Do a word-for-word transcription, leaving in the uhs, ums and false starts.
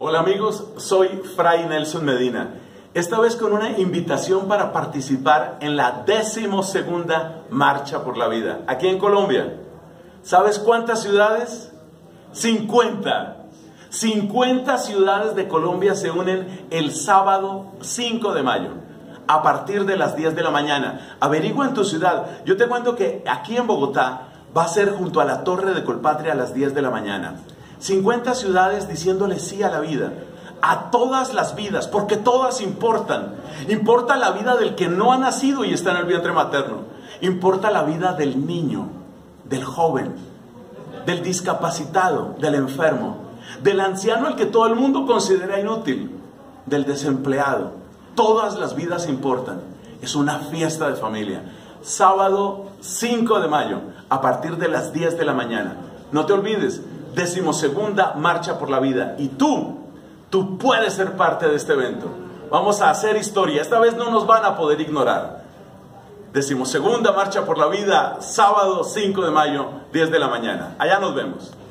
Hola amigos, soy Fray Nelson Medina. Esta vez con una invitación para participar en la decimosegunda Marcha por la Vida, aquí en Colombia. ¿Sabes cuántas ciudades? cincuenta. cincuenta ciudades de Colombia se unen el sábado cinco de mayo, a partir de las diez de la mañana. Averigua en tu ciudad. Yo te cuento que aquí en Bogotá va a ser junto a la Torre de Colpatria a las diez de la mañana. cincuenta ciudades diciéndole sí a la vida, a todas las vidas, porque todas importan. Importa la vida del que no ha nacido y está en el vientre materno. Importa la vida del niño, del joven, del discapacitado, del enfermo, del anciano al que todo el mundo considera inútil, del desempleado. Todas las vidas importan. Es una fiesta de familia. Sábado cinco de mayo, a partir de las diez de la mañana. No te olvides, decimosegunda Marcha por la Vida. Y tú, tú puedes ser parte de este evento. Vamos a hacer historia. Esta vez no nos van a poder ignorar. Decimosegunda Marcha por la Vida, sábado cinco de mayo, diez de la mañana. Allá nos vemos.